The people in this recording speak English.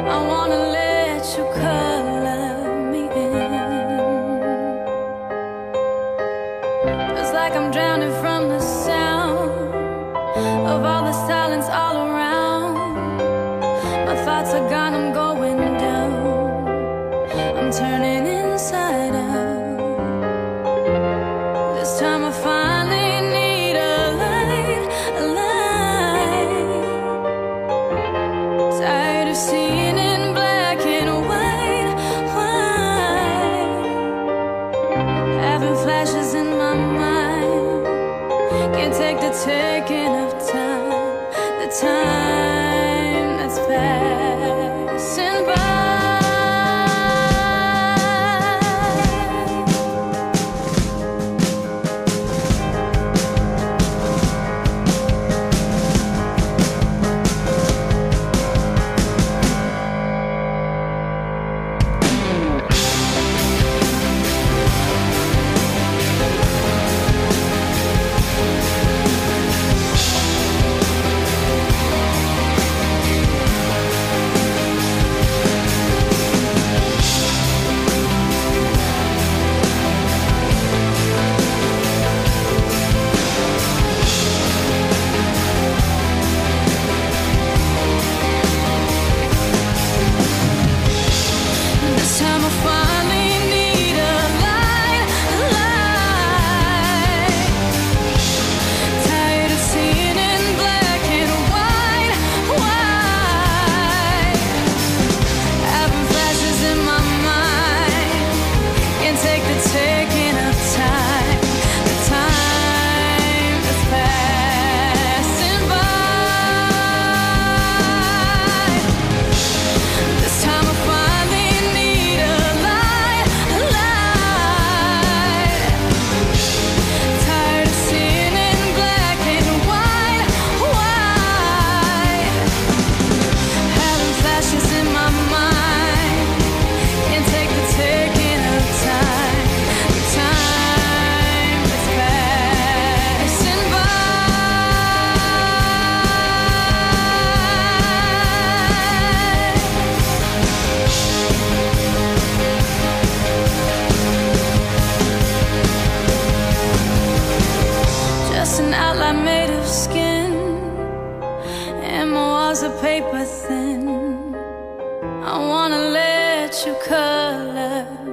I wanna let you color me in. It's like I'm drowning from the sound of all the silence all around. My thoughts are gone, I'm going down. I'm turning inside out. This time I finally need a light, a light. Tired of seeing in black and white, white. Having flashes in my mind. Can't take the taking of time, the time that's passing by. An outline made of skin, and my walls are paper thin. I wanna let you color